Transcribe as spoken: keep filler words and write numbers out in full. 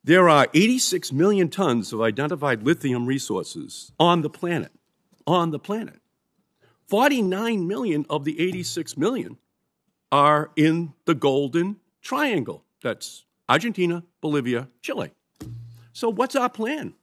There are eighty-six million tons of identified lithium resources on the planet, on the planet. forty-nine million of the eighty-six million are in the Golden Triangle. That's Argentina, Bolivia, Chile. So what's our plan?